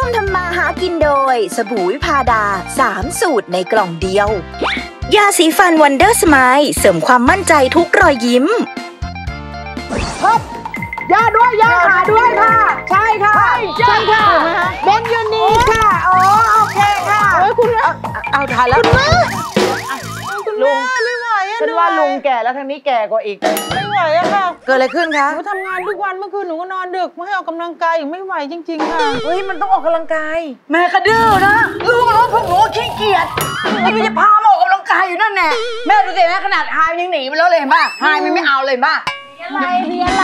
มทำมาหากินโดยสบู่วิพาดา3 สูตรในกล่องเดียวยาสีฟันวันเดอร์สไมล์เสริมความมั่นใจทุกรอยยิ้มครับย่าด้วยย่าขาด้วยค่ะใช่ค่ะใช่ค่ะเบนยูนีค่ะอ๋อโอเคค่ะคุณเอาถ่ายแล้วคุณแม่ลุงไม่ไหวอะฉันว่าลุงแก่แล้วทางนี้แก่กว่าอีกไม่ไหวอะค่ะเกิดอะไรขึ้นคะหนูทำงานทุกวันเมื่อคืนหนูก็นอนดึกไม่ให้ออกกำลังกายอีกไม่ไหวจริงๆค่ะเฮ้ยมันต้องออกกำลังกายแม่ก็ดื้อนะลูกน้องพวกหนูขี้เกียจไม่จะพามาออกกำลังกายอยู่นั่นแน่แม่ดูสิแม่ขนาดไฮยังหนีไปแล้วเลยป่ะไฮมันไม่เอาเลยป่ะอะไร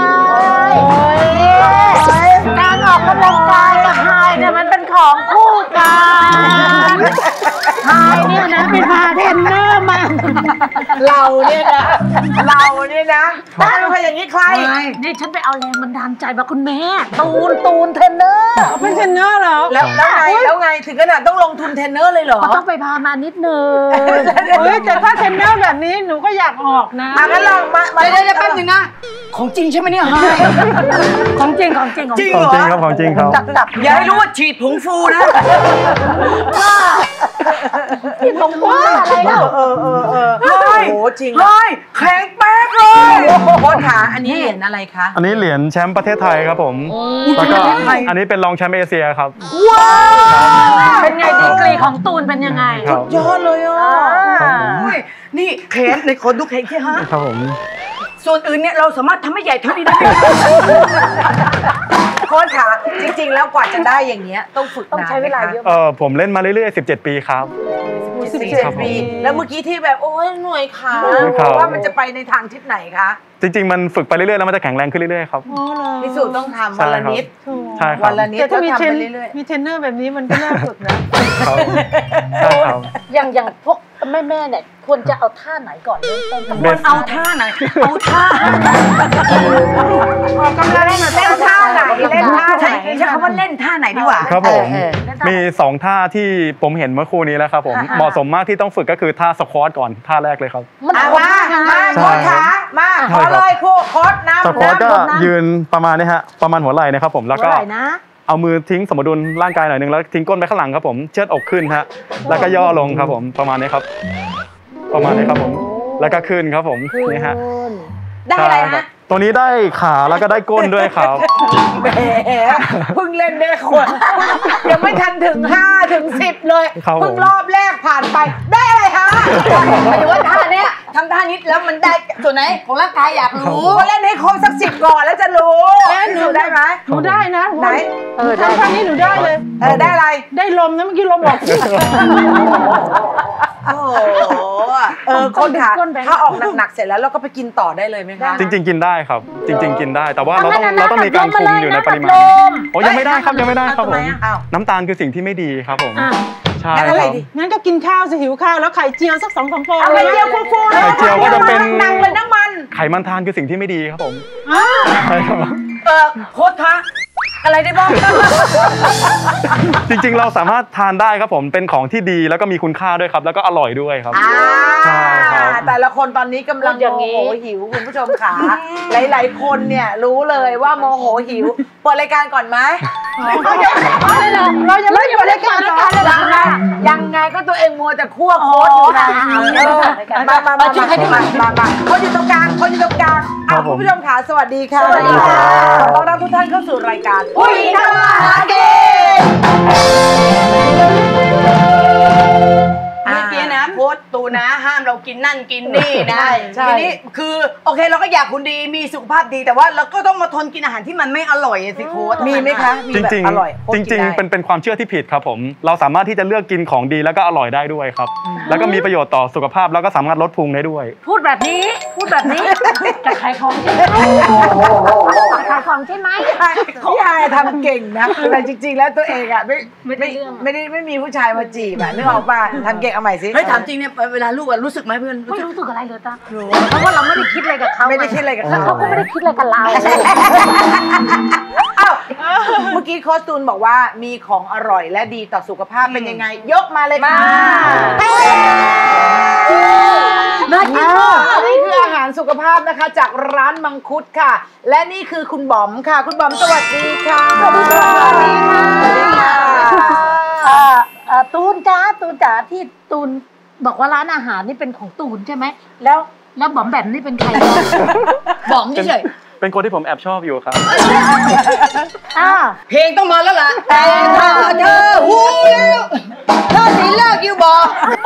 การออกกำลังกายกับไฮเนี่ยมันเป็นของคู่กันไฮเนี่ยนะเป็นพาเทรนเนอร์มาเราเนี่ยนะถ้าเป็นคนอย่างนี้ใครนี่ฉันไปเอาแรงบันดาลใจมาคุณแม่ตูนเทรนเนอร์เป็นเทรนเนอร์เหรอแล้วไงถึงขนาดต้องลงทุนเทรนเนอร์เลยเหรอต้องไปพามานิดนึงแต่ถ้าเทรนเนอร์แบบนี้หนูก็อยากออกนะงั้นลองมาเดี๋ยวแป๊บนึงนะของจริงใช่ไหมเนี่ยของจริงเหรอของจริงครับของจริงครับอย่าให้รู้ว่าฉีดผงฟูนะฉีดผงฟูอะไรเนาะโอ้โหจริงแข็งแป๊กเลยโค้ชขาอันนี้เหรียญอะไรคะอันนี้เหรียญแชมป์ประเทศไทยครับผมแล้วก็อันนี้เป็นรองแชมป์เอเชียครับว้าวเป็นไงดีกรีของตูนเป็นยังไงสุดยอดเลยนี่แขนในคนดูแขนแค่ฮะครับผมส่วนอื่นเนี่ยเราสามารถทำให้ใหญ่เท่านี้ได้โค้ชขาจริงๆแล้วกว่าจะได้อย่างเงี้ยต้องฝึกต้องใช้เวลาเยอะผมเล่นมาเรื่อยๆ17 ปีครับ 17 ปีแล้วเมื่อกี้ที่แบบโอ้ยหน่วยขาว่ามันจะไปในทางทิศไหนคะจริงๆมันฝึกไปเรื่อยๆแล้วมันจะแข็งแรงขึ้นเรื่อยๆครับพิสูจน์ต้องทำวันละนิดใช่ครับวันละนิดแต่ถ้ามีเทรนเนอร์แบบนี้มันก็น่าฝึกนะอย่างพวกแม่เนี่ยควรจะเอาท่าไหนก่อนเริ่มต้นควรเอาท่าไหนออกกำลังเล่นท่าไหนใช้คำว่าเล่นท่าไหนดีกว่าครับผมมี2ท่าที่ผมเห็นเมื่อครู่นี้แล้วครับผมเหมาะสมมากที่ต้องฝึกก็คือท่าสควอตก่อนท่าแรกเลยครับมาโค้ชขามาขอเลยโค้ชน้ำสควอตก็ยืนประมาณนี้ฮะประมาณหัวไหล่นะครับผมแล้วก็เอามือทิ้งสมดุลร่างกายหน่อยนึงแล้วทิ้งก้นไปข้างหลังครับผมเชิดอกขึ้นฮะแล้วก็ย่อลงครับผมประมาณนี้ครับประมาณนี้ครับผมแล้วก็ขึ้นครับผมนี่ฮะได้อะไรฮะตัวนี้ได้ขาแล้วก็ได้ก้นด้วยครับแหมเพิ่งเล่นได้ขวดยังไม่ทันถึง5 ถึง 10เลยเพิ่งรอบแรกผ่านไปได้อะไรคะหมายถึงว่าท่าเนี้ยทำท่านี้แล้วมันได้ส่วนไหนของร่างกายอยากรู้เล่นให้ครบสัก10ก่อนแล้วจะรู้หนูได้ไหมหนูได้นะไหนท่านี้หนูได้เลยได้อะไรได้ลมนะเมื่อกี้ลมออกโอ้คนขาถ้าออกหนักๆเสร็จแล้วเราก็ไปกินต่อได้เลยไหมคะจริงๆกินได้ครับจริงๆกินได้แต่ว่าเราต้องมีการคุมอยู่ในปริมาณโอ้ยังไม่ได้ครับผมน้ำตาลคือสิ่งที่ไม่ดีครับผมใช่ครับงั้นก็กินข้าวสิหิวข้าวแล้วไข่เจียวสัก2-3 ฟองไข่เจียวฟูๆไข่เจียวก็จะเป็นหนังเลยน้ำมันไขมันทานคือสิ่งที่ไม่ดีครับผมใช่ครับโค้ชคะอะไรได้บ้างจริงๆเราสามารถทานได้ครับผมเป็นของที่ดีแล้วก็มีคุณค่าด้วยครับแล้วก็อร่อยด้วยครับใช่ครับแต่ละคนตอนนี้กำลังโมโหหิวคุณผู้ชมขาหลายๆคนเนี่ยรู้เลยว่าโมโหหิวเปิดรายการก่อนไหมเรายังไม่เปิดรายการเลยยังไงก็ตัวเองมัวแต่คั่วโค้ดอยู่นะมาช่วยให้ดีมาคนอยู่ตรงกลางคุณผู้ชมขาสวัสดีค่ะขอต้อนรับทุกท่านเข้าสู่รายการผู้หญิงทำมาหากินเมื่อกี้นะโค้ชตูนะห้ามเรากินนั่นกินนี่นะทีนี้คือโอเคเราก็อยากคุณดีมีสุขภาพดีแต่ว่าเราก็ต้องมาทนกินอาหารที่มันไม่อร่อยสิโค้ชมีไหมคะจริงๆเป็นความเชื่อที่ผิดครับผมเราสามารถที่จะเลือกกินของดีแล้วก็อร่อยได้ด้วยครับแล้วก็มีประโยชน์ต่อสุขภาพแล้วก็สามารถลดพุงได้ด้วยพูดแบบนี้จะขายของใช่ไหมพี่ไอทำเก่งนะแต่จริงๆแล้วตัวเองอ่ะไม่มีผู้ชายมาจีบอ่ะนึกออกป่ะทำเก่งเอาใหม่สิเฮ้ยถามจริงเนี่ยเวลาลูกรู้สึกไหมเพื่อนไม่รู้สึกอะไรเลยจ้ะเพราะว่าเราไม่ได้คิดอะไรกับเขาเขาก็ไม่ได้คิดอะไรกับเราเมื่อกี้โค้ชตูนบอกว่ามีของอร่อยและดีต่อสุขภาพเป็นยังไงยกมาเลยค่ะน่ากินมากอันนี้คืออาหารสุขภาพนะคะจากร้านมังคุดค่ะและนี่คือคุณบอมค่ะคุณบอมสวัสดีค่ะสวัสดีค่ะคะที่ตูนบอกว่าร้านอาหารนี่เป็นของตูนใช่ไหมแล้วบอมแบมนี่เป็นใครบอมเฉยเป็นคนที่ผมแอบชอบอยู่ครับเพลงต้องมาแล้วล่ะแต่ถ้าเธอหูแล้วเธอสิเลิกอยู่บ่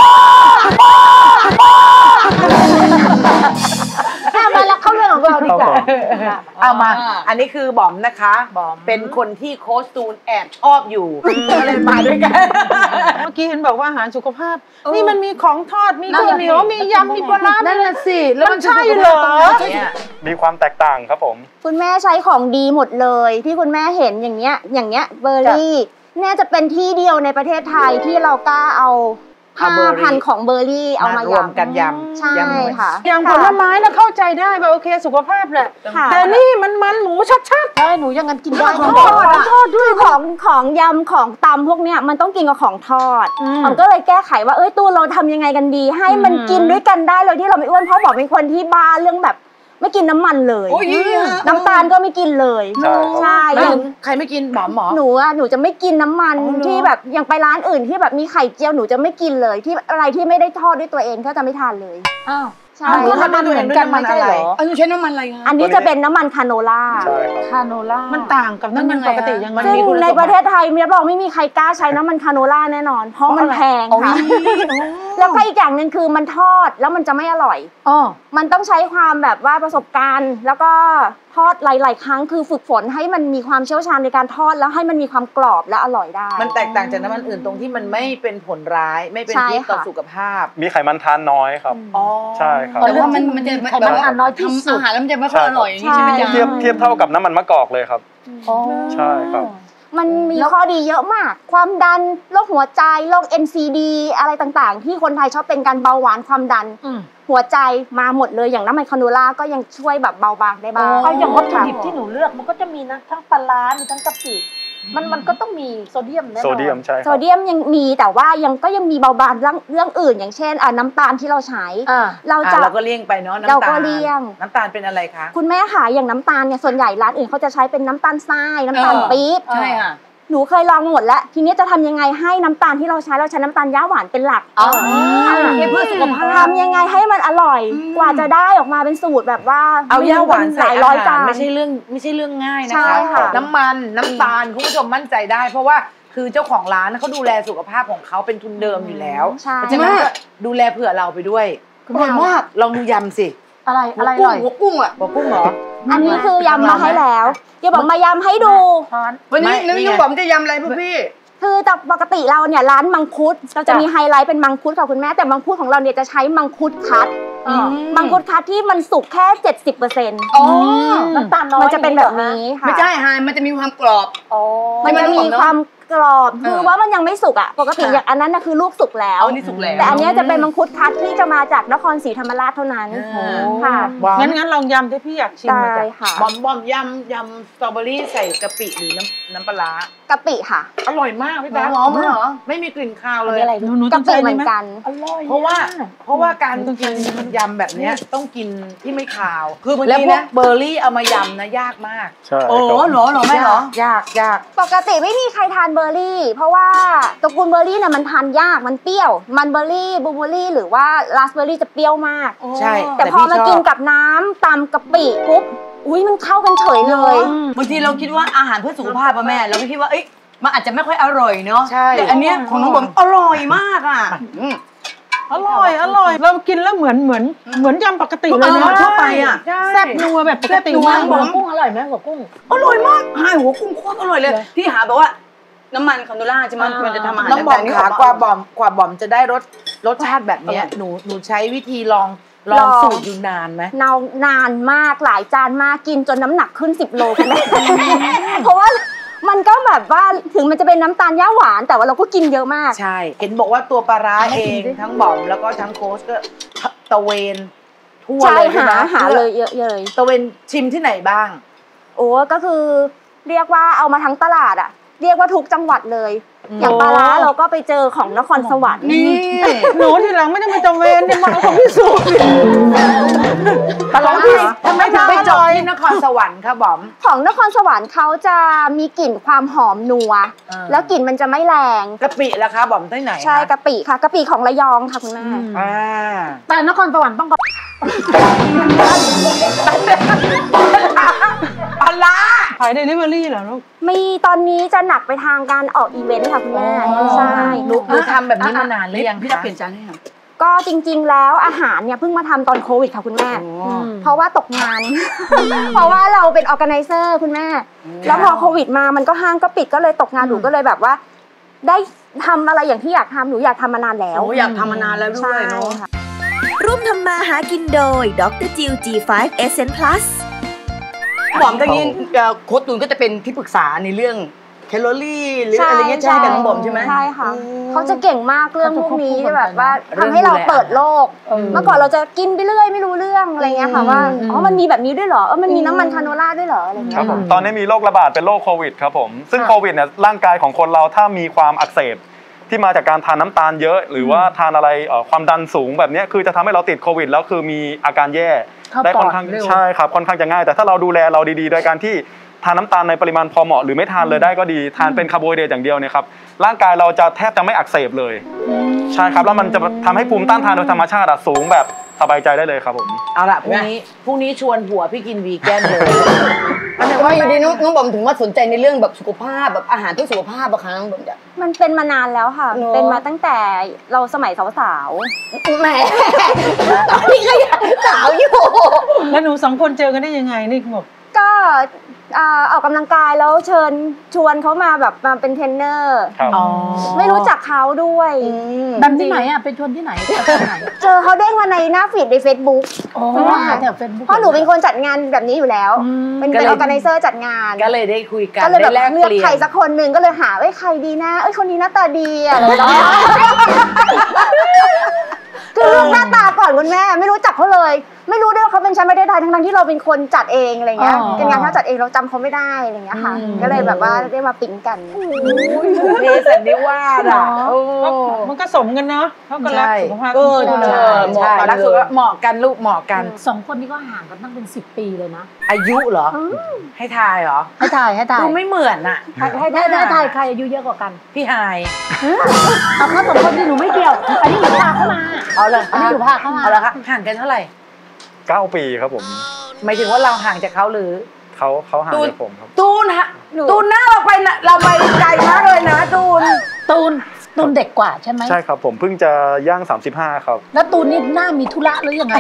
มาแล้วเข้าเรื่องของเราดีกว่าเอามาอันนี้คือบอมนะคะเป็นคนที่โค้ชตูนแอบชอบอยู่ก็เลยมาด้วยกันเมื่อกี้เห็นบอกว่าอาหารสุขภาพนี่มันมีของทอดมีข้าวเหนียวมียำมีปลาร้านั่นแหละสิแล้วมันใช่เหรอมีความแตกต่างครับผมคุณแม่ใช้ของดีหมดเลยที่คุณแม่เห็นอย่างเงี้ยเบอร์รี่เนี่ยจะเป็นที่เดียวในประเทศไทยที่เรากล้าเอา5,000ของเบอร์รี่เอามายำกันยำใช่ค่ะอย่างผลไม้นะเข้าใจได้แบบโอเคสุขภาพแหละแต่นี่มันหมูชัดๆใช่หนูยังงั้นกินได้ทอดด้วยของยำของตำพวกเนี้ยมันต้องกินกับของทอดผมก็เลยแก้ไขว่าตู้เราทำยังไงกันดีให้มันกินด้วยกันได้เลยที่เราไม่อ้วนเพราะบอกเป็นคนที่บ้าเรื่องแบบไม่กินน้ำมันเลยน้ำตาลก็ไม่กินเลยใช่ใครไม่กินหมอหนูจะไม่กินน้ำมันที่แบบอย่างไปร้านอื่นที่แบบมีไข่เจียวหนูจะไม่กินเลยที่อะไรที่ไม่ได้ทอดด้วยตัวเองก็จะไม่ทานเลยอ้าวใช่น้ำมันเหมือนกันมันอะไรอันนี้ใช้น้ำมันอะไรคะอันนี้จะเป็นน้ำมันคาโนล่ามันต่างกับน้ำมันปกติยังไงซึ่งในประเทศไทยมีบอกไม่มีใครกล้าใช้น้ำมันคาโนล่าแน่นอนเพราะมันแพงค่ะแล้วก็อีกอย่างหนึ่งคือมันทอดแล้วมันจะไม่อร่อยมันต้องใช้ความแบบว่าประสบการณ์แล้วก็ทอดหลายๆครั้งคือฝึกฝนให้มันมีความเชี่ยวชาญในการทอดแล้วให้มันมีความกรอบและอร่อยได้มันแตกต่างจากน้ำมันอื่นตรงที่มันไม่เป็นผลร้ายไม่เป็นพิษต่อสุขภาพมีไขมันทานน้อยครับใช่ครับแต่ว่ามันจะไขมันทานน้อยที่สุดอาหารแล้วมันจะไม่ค่อยอร่อยอย่างนี้ใช่ไหมจ๊ะเทียบเท่ากับน้ำมันมะกอกเลยครับใช่ครับมันมีข้อดีเยอะมากความดันโรคหัวใจโรค NCD อะไรต่างๆที่คนไทยชอบเป็นการเบาหวานความดันหัวใจมาหมดเลยอย่างน้ำมันคาโนล่าก็ยังช่วยแบบเบาบางได้บ้างเอาอย่างวัตถุดิบที่หนูเลือกมันก็จะมีนะทั้งปลาร้ามีทั้งกะปิมันก็ต้องมีโซเดียมแน่นอนโซเดียมใช่โซเดียมยังมีแต่ว่าก็ยังมีเบาบางเรื่องอื่นอย่างเช่นน้ำตาลที่เราใช้เราก็เลี่ยงไปเนาะเราก็เลี่ยงน้ำตาลเป็นอะไรคะคุณแม่ค่ะอย่างน้ำตาลเนี่ยส่วนใหญ่ร้านอื่นเขาจะใช้เป็นน้ำตาลทรายน้ำตาลปี๊บใช่ค่ะหนูเคยลองหมดแล้วทีนี้จะทำยังไงให้น้ำตาลที่เราใช้น้ำตาลย่าหวานเป็นหลักเพื่อสุขภาพทำยังไงให้มันอร่อยกว่าจะได้ออกมาเป็นสูตรแบบว่าเอาย่าหวานใส่อาหารไม่ใช่เรื่องง่ายนะคะน้ำมันน้ำตาลคุณผู้ชมมั่นใจได้เพราะว่าคือเจ้าของร้านเขาดูแลสุขภาพของเขาเป็นทุนเดิมอยู่แล้วใช่ไหมดูแลเผื่อเราไปด้วยอร่อยมากลองดูยำสิอะไรหัวกุ้งอ่ะหัวกุ้งเหรออันนี้คือยำมาให้แล้วเดี๋ยวบอกมายำให้ดูวันนี้น้องบอมจะยำอะไรพวกพี่คือแต่ปกติเราเนี่ยร้านมังคุดเราจะมีไฮไลท์เป็นมังคุดค่ะคุณแม่แต่มังคุดของเราเนี่ยจะใช้มังคุดคัดมังคุดคัดที่มันสุกแค่ 70% น้ำตาลน้อยมันจะเป็นแบบนี้ค่ะไม่ใช่ไฮมันจะมีความกรอบมันจะมีความกรอบคือว่ามันยังไม่สุกอ่ะปกติอย่างอันนั้นนะคือลูกสุกแล้วแต่อันนี้จะเป็นมังคุดคัดที่จะมาจากนครศรีธรรมราชเท่านั้นค่ะงั้นลองยำที่พี่อยากชิมเลยค่ะบอมยำสตรอเบอรี่ใส่กะปิหรือน้ำปลากะปิค่ะอร่อยมากพี่แป๊บหอมเหรอไม่มีกลิ่นคาวเลยกะปิเหมือนกันเพราะว่าการกินยำแบบนี้ต้องกินที่ไม่คาวคือบางทีนะเบอร์รี่เอามายำนะยากมากใช่โอ้หรอไม่หรอยากปกติไม่มีใครทานเบอร์รี่เพราะว่าตระกูลเบอร์รี่เนี่ยมันทานยากมันเปรี้ยวมันเบอร์รี่บลูเบอร์รี่หรือว่าราสเบอร์รี่จะเปรี้ยวมากใช่แต่พอมากินกับน้ำตำกะปิปุ๊บอุ้ยมันเข้ากันเฉยเลยบางทีเราคิดว่าอาหารเพื่อสุขภาพป่ะแม่เราไม่คิดว่ามันอาจจะไม่ค่อยอร่อยเนาะแต่อันเนี้ยของน้องบอมอร่อยมากอ่ะอร่อยเรากินแล้วเหมือนยำปกติเลยนะทั่วไปอ่ะแซ่บนัวแบบปกติมากหัวกุ้งอร่อยไหมหัวกุ้งอร่อยมากหัวกุ้งโคตรอร่อยเลยที่หาแบบว่าน้ำมันคาโนล่าใช่ไหมมันจะทำอาหารน้ำบอมขากว่าบอมจะได้รสชาติแบบนี้หนูใช้วิธีลองสูตรอยู่นานไหมนานมากหลายจานมากกินจนน้ำหนักขึ้น10 โลกันเพราะว่ามันก็แบบว่าถึงมันจะเป็นน้ำตาลย่าหวานแต่ว่าเราก็กินเยอะมากใช่เห็นบอกว่าตัวปลาร้าเองทั้งบอมแล้วก็ทั้งโค้ชก็ตะเวนทั่วเลยใช่ไหมหาเลยเยอะเลยตะเวนชิมที่ไหนบ้างโอ้ก็คือเรียกว่าเอามาทั้งตลาดอ่ะเรียกว่าทุกจังหวัดเลยอย่างปลาร้าเราก็ไปเจอของนครสวรรค์นี่หนูทีหลังไม่ได้มาตะเวนเนี่ยมาเอาของพี่สูปลาร้าทำไมถึงไปจอยที่นครสวรรค์คะบอมของนครสวรรค์เขาจะมีกลิ่นความหอมนัวแล้วกลิ่นมันจะไม่แรงกะปิล่ะคะบอมที่ไหนใช่กะปิค่ะกะปิของระยองค่ะคุณแม่แต่นครสวรรค์ต้องปลาร้าขายเดลิเวอรี่เหรอลูกมีตอนนี้จะหนักไปทางการออกอีเวนต์ค่ะคุณแม่ใช่หนูทำแบบนี้มานานหรือยังพี่จะเปลี่ยนจานให้ค่ะก็จริงๆแล้วอาหารเนี่ยเพิ่งมาทำตอนโควิดค่ะคุณแม่เพราะว่าตกงานเพราะว่าเราเป็นออร์แกไนเซอร์คุณแม่แล้วพอโควิดมามันก็ห้างก็ปิดก็เลยตกงานหนูก็เลยแบบว่าได้ทำอะไรอย่างที่อยากทำหนูอยากทำมานานแล้วอยากทำมานานแล้วด้วยเนาะร่วมทำมาหากินโดยดรจิว G5 Essence Plus หอมตรงนี้โค้ชตูนก็จะเป็นที่ปรึกษาในเรื่องแคลอรี่หรืออะไรเงี้ยใช่กับน้องบอมใช่ไหมใช่ค่ะเขาจะเก่งมากเรื่องพวกนี้แบบว่าทำให้เราเปิดโลกเมื่อก่อนเราจะกินไปเรื่อยไม่รู้เรื่องอะไรเงี้ยค่ะว่าอ๋อมันมีแบบนี้ด้วยเหรอมันมีน้ำมันคาโนล่าด้วยเหรออะไรเงี้ยครับผมตอนนี้มีโรคระบาดเป็นโรคโควิดครับผมซึ่งโควิดเนี่ยร่างกายของคนเราถ้ามีความอักเสบที่มาจากการทานน้ำตาลเยอะหรือว่าทานอะไรความดันสูงแบบนี้คือจะทำให้เราติดโควิดแล้วคือมีอาการแย่ได้ค่อนข้างใช่ครับค่อนข้างจะง่ายแต่ถ้าเราดูแลเราดีๆโดยการที่ทานน้ำตาลในปริมาณพอเหมาะหรือไม่ทานเลยได้ก็ดีทานเป็นคาร์โบไฮเดรตอย่างเดียวเนี่ยครับร่างกายเราจะแทบจะไม่อักเสบเลยใช่ครับแล้วมันจะทำให้ภูมิต้านทานโดยธรรมชาติสูงแบบสบายใจได้เลยครับผมเอาละพรุ่งนี้ชวนผัวพี่กินวีแกนเลยแต่ว่าอยู่ดีน้องบอมถึงว่าสนใจในเรื่องแบบสุขภาพแบบอาหารเพื่อสุขภาพอะคะน้องบอมจะมันเป็นมานานแล้วค่ะเป็นมาตั้งแต่เราสมัยสาวๆแหมตอนนี้ก็ยังสาวอยู่แล้วหนู2คนเจอกันได้ยังไงนี่คุณบอกก็ออกกำลังกายแล้วเชิญชวนเขามาแบบมาเป็นเทรนเนอร์ไม่รู้จักเขาด้วยแบบที่ไหนอะเป็นชวนที่ไหนเจอเขาเด้งมาในหน้าฟีดใน Facebook เพราะหนูเป็นคนจัดงานแบบนี้อยู่แล้วเป็นออร์แกไนเซอร์จัดงานก็เลยได้คุยกันก็เลยแบบเลือกใครสักคนหนึ่งก็เลยหาใครดีนะคนนี้หน้าตาดีอะไรแบบนี้คือหน้าตาก่อนคุณแม่ไม่รู้จักเขาเลยไม่รู้ด้วยว่าเขาเป็นแชมป์ประเทศไทยทั้งที่เราเป็นคนจัดเองอะไรเงี้ยเป็นงานที่จัดเองเราจำเขาไม่ได้อะไรเงี้ยค่ะก็เลยแบบว่าได้มาปิ๊งกันเนสันนิวาสอ่ะมันก็สมกันเนาะเขาก็รักสุขภาพใช่รักสุขภาพเหมาะกันลูกเหมาะกัน 2 คนนี้ก็ห่างกันตั้งเป็น10 ปีเลยนะอายุเหรอให้ทายเหรอให้ทายดูไม่เหมือนอ่ะให้ทายใครอายุเยอะกว่ากันพี่ไฮเอาข้อ2 คนที่หนูไม่เกี่ยวอันนี้หนูพาเข้ามาเอาเลยอันนี้หนูพาเข้ามาเอาละครับห่างกันเท่าไหร่ 9 ปีครับผมหมายถึงว่าเราห่างจากเขาหรือเขาห่างจากผมครับตูนฮะตูนหน้าเราไปไกลมากเลยนะตูนเด็กกว่าใช่ไหมใช่ครับผมเพิ่งจะย่าง35ครับแล้วตูนนี่หน้ามีธุระหรือยังไง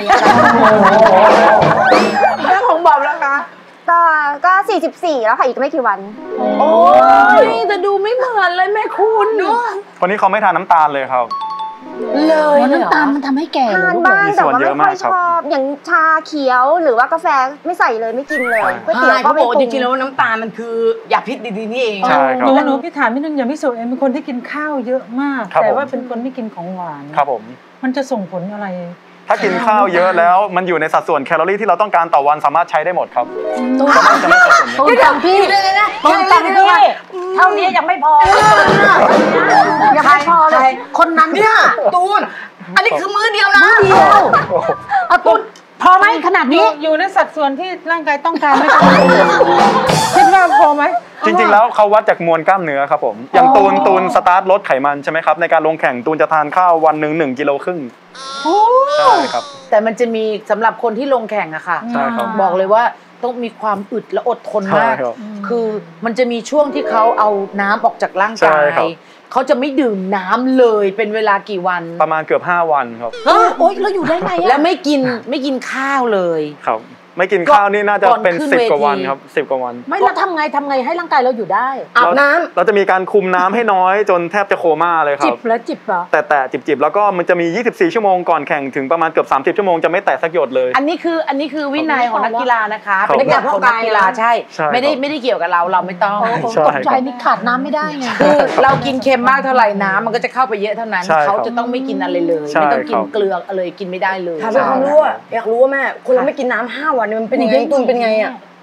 เรื่องของบอมแล้วคะก็44แล้วค่ะอีกไม่กี่วันโอ้ยแต่ดูไม่เหมือนเลยแม่คุณคนนี้เขาไม่ทานน้ำตาลเลยครับเลยน้ำตาลมันทำให้แก่ทานบ้างแต่ว่าไม่ค่อยชอบอย่างชาเขียวหรือว่ากาแฟไม่ใส่เลยไม่กินเลยก๋วยเตี๋ยวก็ไม่ปรุงจริงๆแล้วน้ำตาลมันคือยาพิษดีๆนี่เองใช่ครับหนูพี่ถามนิดนึงอย่างพี่สุเองเป็นคนที่กินข้าวเยอะมากแต่ว่าเป็นคนไม่กินของหวานครับผมมันจะส่งผลอะไรถ้ากินข้าวเยอะแล้วมันอยู่ในสัดส่วนแคลอรี่ที่เราต้องการต่อวันสามารถใช้ได้หมดครับจะไม่สัดส่วนตูนตังพี่ตูนตังพี่เท่านี้ยังไม่พอยังไม่พอเลยคนนั้นเนี่ยตูนอันนี้คือมื้อเดียวนะมื้อเดียวเอาตูนพอไหมขนาดนี้อยู่ในสัดส่วนที่ร่างกายต้องการไหมคิดว่าพอไหมจริงๆแล้วเขาวัดจากมวลกล้ามเนื้อครับผมอย่างตูนสตาร์ทลดไขมันใช่ไหมครับในการลงแข่งตูนจะทานข้าววันหนึ่ง1.5 กิโลใช่ครับแต่มันจะมีสำหรับคนที่ลงแข่งอะค่ะบอกเลยว่าต้องมีความอึดและอดทนมากคือมันจะมีช่วงที่เขาเอาน้ำออกจากร่างกายเขาจะไม่ดื่มน้ำเลยเป็นเวลากี่วันประมาณเกือบ5 วันครับโอ๊ยแล้วอยู่ได้ไงแล้วไม่กินข้าวเลยครับไม่กินข้าวนี่น่าจะเป็น10 กว่าวันครับ10 กว่าวันไม่แล้วทำไงให้ร่างกายเราอยู่ได้อาบน้ำเราจะมีการคุมน้ำให้น้อยจนแทบจะโคม่าเลยครับจิบแล้วจิบเหรอแต่จิบแล้วก็มันจะมี24 ชั่วโมงก่อนแข่งถึงประมาณเกือบ30 ชั่วโมงจะไม่แตะสักหยดเลยอันนี้คือวินัยของนักกีฬานะคะเป็นนักกีฬาใช่ไม่ได้เกี่ยวกับเราไม่ต้องตกใจนี่ขาดน้ำไม่ได้ไงคือเรากินเค็มมากเท่าไหร่น้ำมันก็จะเข้าไปเยอะเท่านั้นเขาจะต้องไม่กินอะไรเลยไม่ต้องกินเกลือเลยกินไม่ได้เลยถามความรู้อยากรู้ว่าแม่คนเราไม่กินน้ำ5 วันมันเป็นยังไงตูนเป็นไงอ่ะ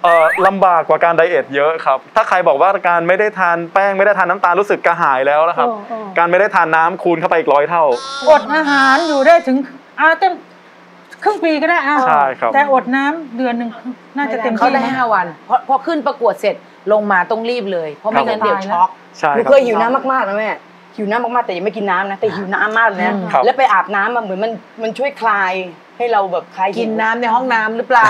ลำบากกว่าการไดเอทเยอะครับถ้าใครบอกว่าการไม่ได้ทานแป้งไม่ได้ทานน้ำตาลรู้สึกกระหายแล้วนะครับการไม่ได้ทานน้ำคูณเข้าไปอีก100 เท่าอดอาหารอยู่ได้ถึงเต็มครึ่งปีก็ได้ใช่ครับแต่อดน้ำเดือนหนึ่งน่าจะเต็มที่เขาได้5 วันพอขึ้นประกวดเสร็จลงมาต้องรีบเลยเพราะไม่งั้นเดี๋ยวช็อกหนูเคยหิวน้ำมากๆนะแม่หิวน้ำมากๆแต่ยังไม่กินน้ำนะแต่หิวน้ำมากเลยนะแล้วไปอาบน้ำเหมือนมันช่วยคลายให้เราแบบคลายกินน้ำในห้องน้ำหรือเปล่า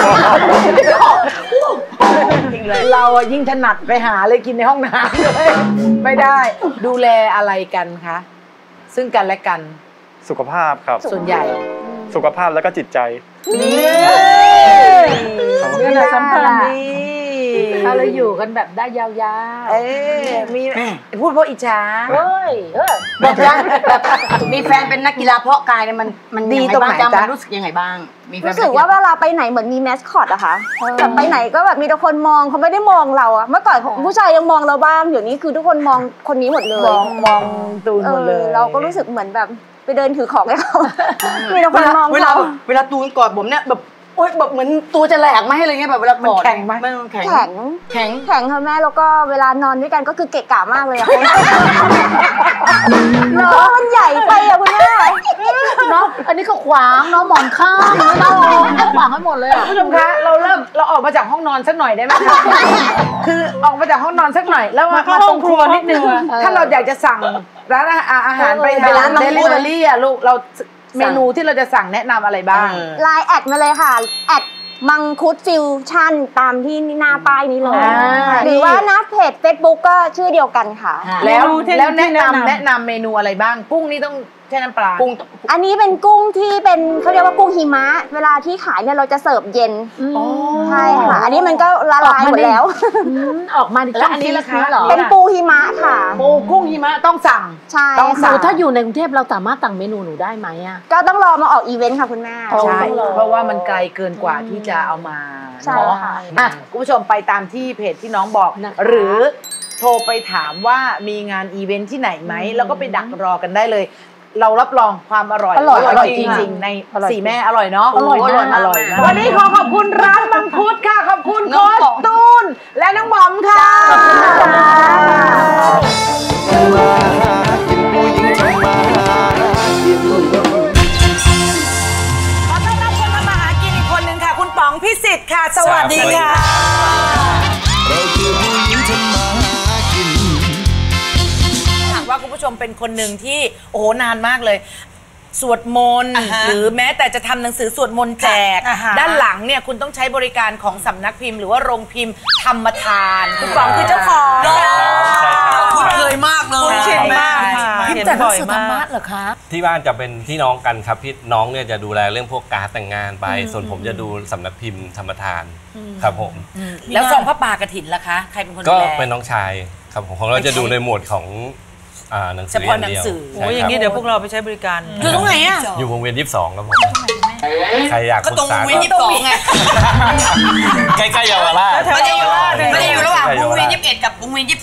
เรายิ่งถนัดไปหาเลยกินในห้องน้ำเลยไม่ได้ดูแลอะไรกันคะซึ่งกันและกันสุขภาพครับส่วนใหญ่สุขภาพแล้วก็จิตใจนี่แหละสำคัญถ้าเราอยู่กันแบบได้ยาวๆมีพูดเพราะอิจฉาบอกว่ามีแฟนเป็นนักกีฬาเพาะกายเนี่ยมันดีตรงไหนจ๊ะรู้สึกยังไงบ้างรู้สึกว่าเวลาไปไหนเหมือนมีแมสคอตอะค่ะแบบไปไหนก็แบบมีแต่คนมองเขาไม่ได้มองเราอะเมื่อก่อนผู้ชายยังมองเราบ้างเดี๋ยวนี้คือทุกคนมองคนนี้หมดเลยมองตูนหมดเลยเราก็รู้สึกเหมือนแบบไปเดินถือของให้เขามีแต่คนมองเวลาตูนกอดผมเนี่ยแบบโอ๊ยแบบเหมือนตัวจะแหลกไหมอะไรเงี้ยแบบเวลากอดแข็งไหมแข็งค่ะแม่แล้วก็เวลานอนด้วยกันก็คือเกะกะมากเลยอะเนาะมันใหญ่ไปอะคุณแม่เนาะอันนี้ก็ขวางเนาะหมอนข้างเนาะขวางให้หมดเลยผู้ชมคะเราออกมาจากห้องนอนสักหน่อยได้ไหมคะคือออกมาจากห้องนอนสักหน่อยแล้วมาตรงครัวนิดนึงถ้าเราอยากจะสั่งร้านอาหารไปร้านเดลิเวอรี่อะลูกเราเมนูที่เราจะสั่งแนะนำอะไรบ้างไลน์แอดมาเลยค่ะแอดมังคุดฟิวชั่นตามที่หน้าป้ายนี้เลยหรือว่าหน้าเพจ Facebook ก็ชื่อเดียวกันค่ะแล้วแนะนำเมนูอะไรบ้างกุ้งนี่ต้องใช้น้ำปลากุ้งอันนี้เป็นกุ้งที่เป็นเขาเรียกว่ากุ้งหิมะเวลาที่ขายเนี่ยเราจะเสิร์ฟเย็นใช่ค่ะอันนี้มันก็ละลายหมดแล้วออกมาแล้วอันนี้ราคาเหรอเป็นปูหิมะค่ะปูกุ้งหิมะต้องสั่งใช่ต้องสั่งถ้าอยู่ในกรุงเทพเราสามารถสั่งเมนูหนูได้ไหมอ่ะก็ต้องรอมาออกอีเวนต์ค่ะคุณแม่ใช่เพราะว่ามันไกลเกินกว่าที่จะเอามาใช่ค่ะคุณผู้ชมไปตามที่เพจที่น้องบอกหรือโทรไปถามว่ามีงานอีเวนต์ที่ไหนไหมแล้วก็ไปดักรอกันได้เลยเรารับรองความอร่อยจริงๆใน4แม่อร่อยเนาะอร่อยวันนี้ขอบคุณร้านมังคุดค่ะขอบคุณโค้ชตูนและน้องบอมค่ะขอต้อนรับคนทำมาหากินอีกคนนึงค่ะคุณป๋องพิสิทธิ์ค่ะสวัสดีค่ะเราคือผู้หญิงทำมาหากินว่าคุณผู้ชมเป็นคนหนึ่งที่โอ้โหนานมากเลยสวดมนต์หรือแม้แต่จะทำหนังสือสวดมนต์แจกด้านหลังเนี่ยคุณต้องใช้บริการของสำนักพิมพ์หรือว่าโรงพิมพ์ธรรมทานคุณป๋องคือเจ้าของคุ้นเคยมากเลยคุ้นเคยมากพิมพ์แต่หนังสือธรรมะเหรอคะที่บ้านจะเป็นพี่น้องกันครับพี่น้องเนี่ยจะดูแลเรื่องพวกการแต่งงานไปส่วนผมจะดูสำนักพิมพ์ธรรมทานครับผมแล้วซองพระป่ากฐินล่ะคะใครเป็นคนดูแลก็เป็นน้องชายครับผมของเราจะดูในหมวดของหนังสืออย่างเดียวโอ้ยอย่างนี้เดี๋ยวพวกเราไปใช้บริการอยู่ตรงไหนอ่ะอยู่วงเวียน22ครับผมใครอยากปรึกษาก็ไงใกล้ๆเยาวราชไม่ได้อยู่ระหว่างวงเวียน21กับวงเวียน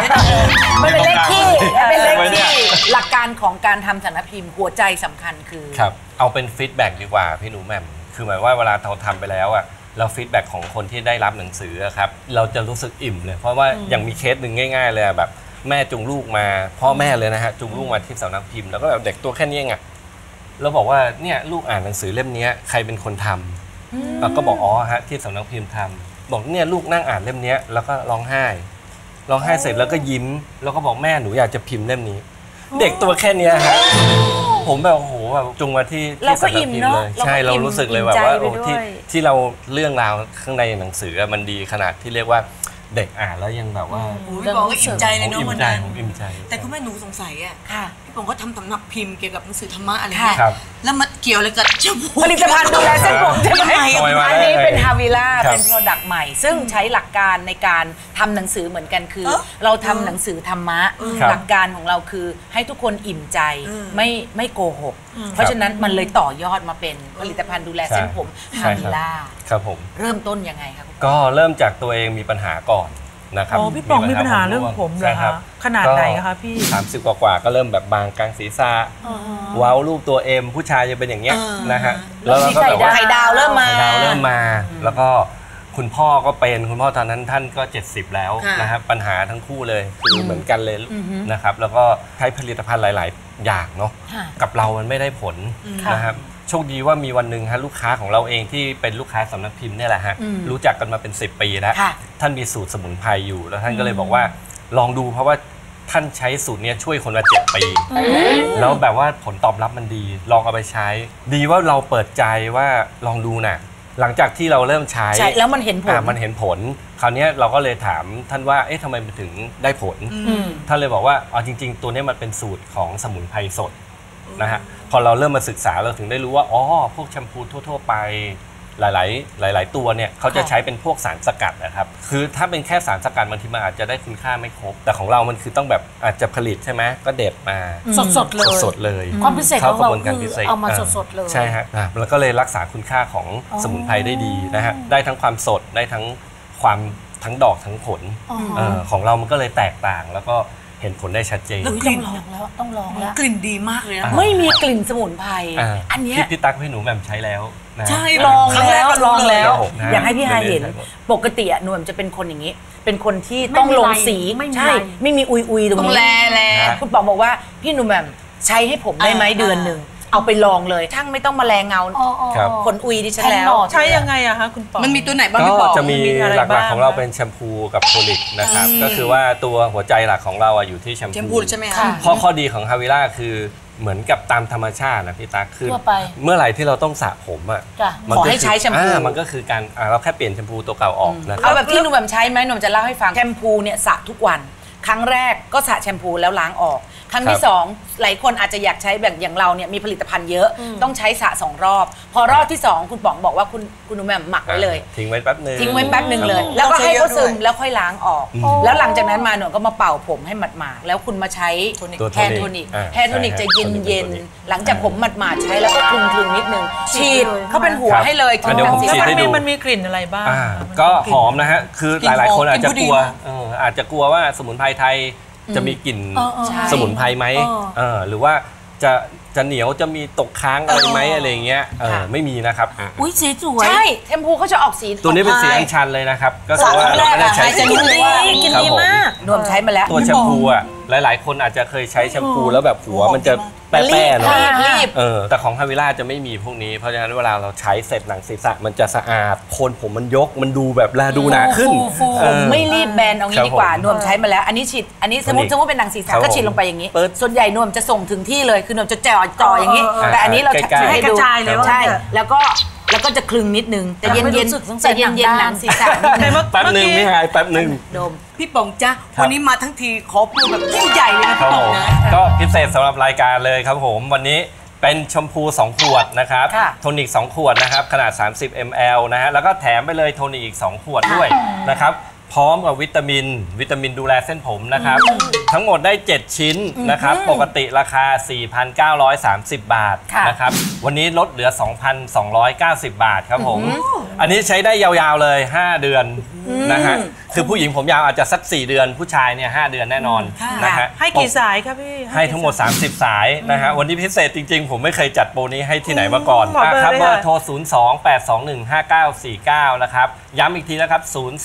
23 ไม่เป็นเลขที่เป็นเลขที่หลักการของการทำสำนักพิมพ์หัวใจสำคัญคือครับเอาเป็นฟีดแบ็กดีกว่าพี่หนูแหม่มคือหมายว่าเวลาเราทำไปแล้วอ่ะเราฟีดแบ็กของคนที่ได้รับหนังสือครับเราจะรู้สึกอิ่มเลยเพราะว่าอย่างมีเคสหนึ่งง่ายๆเลยแบบแม่จูงลูกมาพ่อแม่เลยนะฮะจูงลูกมาที่สำนักพิมพ์แล้วก็แบบเด็กตัวแค่นี้ไงเราบอกว่าเนี่ยลูกอ่านหนังสือเล่มนี้ใครเป็นคนทำก็บอกอ๋อฮะที่สำนักพิมพ์ทำบอกเนี่ยลูกนั่งอ่านเล่มนี้แล้วก็ร้องไห้เสร็จแล้วก็ยิ้มแล้วก็บอกแม่หนูอยากจะพิมพ์เล่มนี้เด็กตัวแค่นี้ฮะผมแบบโอ้โหแบบจูงมาที่สำนักพิมพ์เลยใช่เรารู้สึกเลยแบบว่าโอ้ที่เราเรื่องราวข้างในหนังสือมันดีขนาดที่เรียกว่าเด็กอ่านแล้วยังแบบว่าพี่ป๋องก็อิ่มใจเลยเนาะวันนั้นอิ่มใจแต่คุณแม่หนูสงสัยอ่ะพี่ป๋องก็ทำสำนักพิมพ์เกี่ยวกับหนังสือธรรมะอะไรเนี่ยแล้วมันเกี่ยวอะไรกับเจ้าผลิตภัณฑ์ดูแลเส้นผมใช่ไหมอันนี้เป็นฮาวิล่าเป็นโปรดักต์ใหม่ซึ่งใช้หลักการในการทำหนังสือเหมือนกันคือเราทำหนังสือธรรมะหลักการของเราคือให้ทุกคนอิ่มใจไม่โกหกเพราะฉะนั้นมันเลยต่อยอดมาเป็นผลิตภัณฑ์ดูแลเส้นผมฮาวิล่าครับผมเริ่มต้นยังไงครับก็เริ่มจากตัวเองมีปัญหาก่อนนะครับพี่ป๋องมีปัญหาเรื่องผมเหรอคะขนาดไหนคะพี่ 30กว่าก็เริ่มแบบบางกลางศีรษะเว้ารูปตัวเอ็มผู้ชายจะเป็นอย่างเงี้ยนะฮะแล้วก็แบบว่าไข่ดาวเริ่มมาแล้วก็คุคุณพ่อก็เป็นคุณพ่อตอนนั้นท่านก็70แล้วนะครับปัญหาทั้งคู่เลยคือเหมือนกันเลยนะครับแล้วก็ใช้ผลิตภัณฑ์หลายๆอย่างเนาะกับเรามันไม่ได้ผลนะครับโชคดีว่ามีวันหนึ่งฮะลูกค้าของเราเองที่เป็นลูกค้าสำนักพิมพ์เนี่ยแหละฮะรู้จักกันมาเป็น10 ปีแล้วท่านมีสูตรสมุนไพรอยู่แล้วท่านก็เลยบอกว่าลองดูเพราะว่าท่านใช้สูตรนี้ช่วยคนมา7 ปีแล้วแบบว่าผลตอบรับมันดีลองเอาไปใช้ดีว่าเราเปิดใจว่าลองดูนะหลังจากที่เราเริ่มใช้แล้วมันเห็นผลมันเห็นผลคราวนี้เราก็เลยถามท่านว่าเอ๊ะทำไมมันถึงได้ผลท่านเลยบอกว่าอ๋อจริงๆตัวนี้มันเป็นสูตรของสมุนไพรสดนะฮะพอเราเริ่มมาศึกษาเราถึงได้รู้ว่าอ๋อพวกแชมพูทั่วๆไปหลายตัวเนี่ยเขาจะใช้เป็นพวกสารสกัดนะครับคือถ้าเป็นแค่สารสกัดบางทีมันอาจจะได้คุณค่าไม่ครบแต่ของเรามันคือต้องแบบอาจจะผลิตใช่ไหมก็เด็ดมาสดเลยความพิเศษของเราคือเอามาสดเลยใช่ฮะแล้วก็เลยรักษาคุณค่าของสมุนไพรได้ดีนะฮะได้ทั้งความสดได้ทั้งดอกทั้งผลของเรามันก็เลยแตกต่างแล้วก็เห็นผลได้ชัดเจนต้องลองแล้วกลิ่นดีมากเลยนะไม่มีกลิ่นสมุนไพรอันนี้พี่ตั๊กพี่หนูแหม่มใช้แล้วใช่ลองแล้วอยากให้พี่ฮายเห็นปกติหนูแหม่มจะเป็นคนอย่างนี้เป็นคนที่ต้องลงสีใช่ไม่มีอุยตรงนี้คุณป๋องบอกว่าพี่หนูแหม่มใช้ให้ผมได้ไหมเดือนหนึ่งเอาไปลองเลยช่างไม่ต้องมาแรงเงาขนอุยดิฉันแล้วใช้ยังไงอะคะคุณป๋องมันมีตัวไหนบ้างก็จะมีหลักๆของเราเป็นแชมพูกับโทนิกนะครับก็คือว่าตัวหัวใจหลักของเราอยู่ที่แชมพูใช่ไหมคะข้อดีของฮาวิล่าคือเหมือนกับตามธรรมชาตินะพี่ตั๊กคือเมื่อไหร่ที่เราต้องสระผมขอให้ใช้แชมพูมันก็คือการเราแค่เปลี่ยนแชมพูตัวเก่าออกนะเอาแบบที่หนูแบบใช้ไหมหนูจะเล่าให้ฟังแชมพูเนี่ยสระทุกวันครั้งแรกก็สระแชมพูแล้วล้างออกครั้งที่2หลายคนอาจจะอยากใช้แบบอย่างเราเนี่ยมีผลิตภัณฑ์เยอะต้องใช้สระ2 รอบพอรอบที่2คุณป๋องบอกว่าคุณหนูแหม่มหมักไว้เลยทิ้งไว้แป๊บนึงเลยแล้วก็ให้เขาซึมแล้วค่อยล้างออกแล้วหลังจากนั้นมาหนูก็มาเป่าผมให้หมาดๆแล้วคุณมาใช้แฮร์โทนิกจะเย็นหลังจากผมหมาดๆใช้แล้วก็คลึงนิดนึงฉีดเขาเป็นหัวให้เลยเดี๋ยวผมฉีดให้ดูมันมีกลิ่นอะไรบ้างก็หอมนะฮะคือหลายๆคนอาจจะกลัวว่าสมุนไพรไทยจะมีกลิ่นสมุนไพรไหมหรือว่าจะเหนียวจะมีตกค้างอะไรไหมอะไรเงี้ยไม่มีนะครับอุ้ยสีสวยใช่แชมพูเขาจะออกสีตัวนี้เป็นสีอัญชันเลยนะครับก็คือว่าเราไม่ได้ใช้กินดีมากรวมใช้มาแล้วตัวแชมพูหลายๆคนอาจจะเคยใช้แชมพูแล้วแบบหัวมันจะแป้ๆเนาะแต่ของฮาวิล่าจะไม่มีพวกนี้เพราะฉะนั้นเวลาเราใช้เสร็จหนังศีรษะมันจะสะอาดโคนผมมันยกมันดูแบบดูหนาขึ้นผมไม่รีบแบนเอางี้ดีกว่านวมใช้มาแล้วอันนี้ฉีดอันนี้สมมติเป็นหนังศีรษะก็ฉีดลงไปอย่างนี้ส่วนใหญ่นวมจะส่งถึงที่เลยคือนวมจะจ่ออย่างนี้แต่อันนี้เราให้กระจายเลยใช่แล้วก็จะคลึงนิดนึงแต่เย็นหนังศีรษะแป๊บนึงไม่หายแป๊บนึงดมพี่ป๋องจ้ะวันนี้มาทั้งทีขอพูดแบบยิ่งใหญ่เลยนะพี่ป๋องนะก็พิเศษสำหรับรายการเลยครับผมวันนี้เป็นชมพู2 ขวดนะครับโทนิก2 ขวดนะครับขนาด30 ml นะฮะแล้วก็แถมไปเลยโทนิกอีก2 ขวดด้วยนะครับพร้อมกับวิตามินดูแลเส้นผมนะครับทั้งหมดได้7 ชิ้นนะครับปกติราคา 4,930 บาทนะครับวันนี้ลดเหลือ 2,290 บาทครับผมอันนี้ใช้ได้ยาวๆเลย5 เดือนนะฮะคือผู้หญิงผมยาวอาจจะสัก4 เดือนผู้ชายเนี่ย5 เดือนแน่นอนนะฮะให้กี่สายครับพี่ให้ทั้งหมด30 สายนะฮะวันนี้พิเศษจริงๆผมไม่เคยจัดโปรนี้ให้ที่ไหนมาก่อนครับเบอร์โทร 02-821-5949 นะครับย้ำอีกทีนะครับ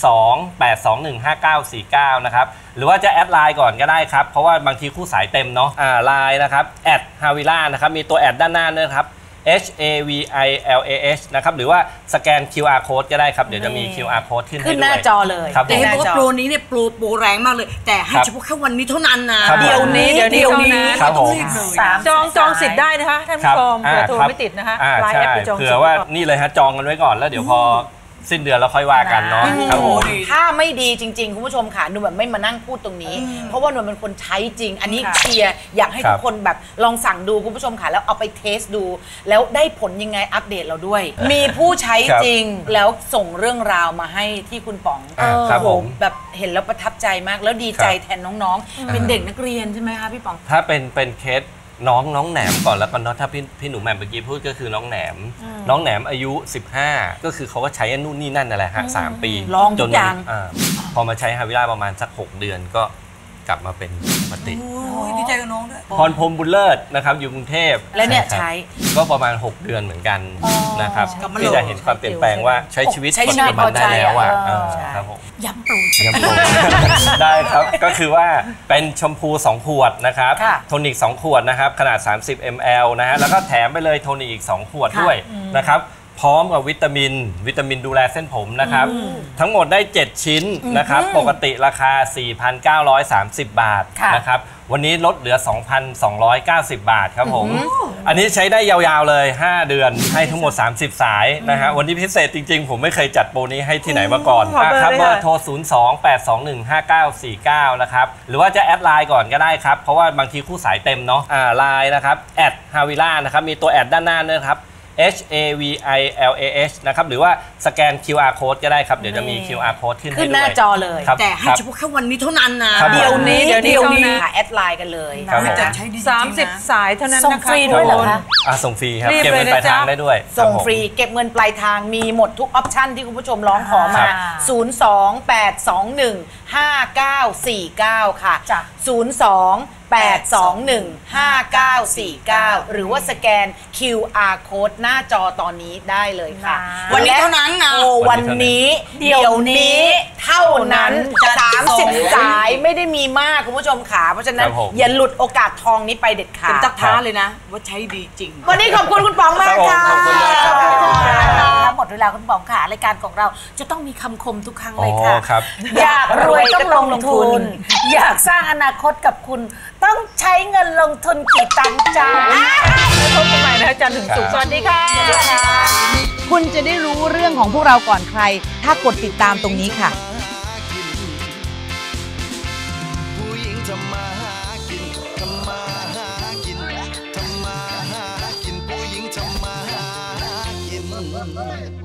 02-821-5949 นะครับหรือว่าจะแอดไลน์ก่อนก็ได้ครับเพราะว่าบางทีคู่สายเต็มเนาะไลน์นะครับ@havila นะครับมีตัวแอดด้านหน้าด้วยครับ HAVILAH นะครับหรือว่าสแกน QR code ก็ได้ครับเดี๋ยวจะมี QR code ขึ้นให้ด้วยหน้าจอเลยแต่เห็นว่าโปรนี้เนี่ยโปรแรงมากเลยแต่ให้เฉพาะแค่วันนี้เท่านั้นนะเดี๋ยวนี้ต้องรีบจองสิทธิ์ได้นะคะท่านผู้ชมเผื่อโทรไม่ติดนะคะไลน์แอปไปจองเผื่อว่านี่เลยฮะจองกันไว้ก่อนแล้วเดี๋ยวพอสิ้นเดือนแล้วค่อยว่ากันเนาะครับผมถ้าไม่ดีจริงๆคุณผู้ชมค่ะหนูแบบไม่มานั่งพูดตรงนี้เพราะว่าหนูเป็นคนใช้จริงอันนี้เชียร์อยากให้ทุกคนแบบลองสั่งดูคุณผู้ชมค่ะแล้วเอาไปเทสดูแล้วได้ผลยังไงอัปเดตเราด้วยมีผู้ใช้จริงแล้วส่งเรื่องราวมาให้ที่คุณป๋องครับผมแบบเห็นแล้วประทับใจมากแล้วดีใจแทนน้องๆเป็นเด็กนักเรียนใช่ไหมคะพี่ป๋องถ้าเป็นเคสน้องแหนมก่อนแล้วกันเนาะถ้าพี่หนูแหม่มเมื่อกี้พูดก็คือน้องแหนมอายุ15ก็คือเขาก็ใช้นู่นนี่นั่นนั่นแหละฮะ3 ปีลองทุกอย่างพอมาใช้ฮาวิล่าประมาณสัก6 เดือนก็กลับมาเป็นปกติดีใจกับน้องด้วยพรพรหมบุญเลิศนะครับอยู่กรุงเทพและเนี่ยใช้ก็ประมาณ6 เดือนเหมือนกันนะครับที่จะเห็นความเปลี่ยนแปลงว่าใช้ชีวิตปัจจุบันได้แล้วอ่ะครับผมย้ำโปรได้ครับก็คือว่าเป็นชมพู2 ขวดนะครับโทนิก2 ขวดนะครับขนาด30 ml นะฮะแล้วก็แถมไปเลยโทนิกอีก2 ขวดด้วยนะครับพร้อมกับวิตามินดูแลเส้นผมนะครับทั้งหมดได้7 ชิ้นนะครับปกติราคา 4,930 บาทนะครับวันนี้ลดเหลือ 2,290 บาทครับผมอันนี้ใช้ได้ยาวๆเลย5 เดือนให้ทั้งหมด30 สายนะฮะวันนี้พิเศษจริงๆผมไม่เคยจัดโปรนี้ให้ที่ไหนมาก่อนครับเบอร์โทร 02-821-5949 นะครับหรือว่าจะแอดไลน์ก่อนก็ได้ครับเพราะว่าบางทีคู่สายเต็มเนาะไลน์นะครับ@havila นะครับมีตัวแอดด้านหน้าด้วยครับHAVILAH นะครับหรือว่าสแกน QR code ก็ได้ครับเดี๋ยวจะมี QR code ขึ้นให้ด้วยขึ้นหน้าจอเลยแต่ให้เฉพาะแค่วันนี้เท่านั้นนะเดี๋ยวนี้แอดไลน์กันเลยจะใช้ดี 30 สายเท่านั้นนะคะส่งฟรีด้วยเหรอคะส่งฟรีครับเก็บเงินปลายทางได้ด้วยส่งฟรีเก็บเงินปลายทางมีหมดทุกออปชั่นที่คุณผู้ชมร้องขอมา 028215949 ค่ะ028215949 หรือว่าสแกน QR code หน้าจอตอนนี้ได้เลยค่ะวันนี้เท่านั้นนะวันนี้เดี๋ยวนี้เท่านั้น30 สายไม่ได้มีมากคุณผู้ชมขาเพราะฉะนั้นอย่าหลุดโอกาสทองนี้ไปเด็ดขาดเป็นตักท้าเลยนะว่าใช้ดีจริงวันนี้ขอบคุณคุณป๋องมากค่ะหมดเวลาคุณป๋องค่ะรายการของเราจะต้องมีคำคมทุกครั้งเลยค่ะอยากรวยต้องลงทุนอยากสร้างอนาคตกับคุณต้องใช้เงินลงทุนกี่ตังค์จ้าพบกันใหม่นะคะจันทร์ถึงศุกร์สวัสดีค่ะคุณจะได้รู้เรื่องของพวกเราก่อนใครถ้ากดติดตามตรงนี้ค่ะผู้หญิงทำมาหากินทำมาหากินทำมาหากินผู้หญิงทำมาหากิน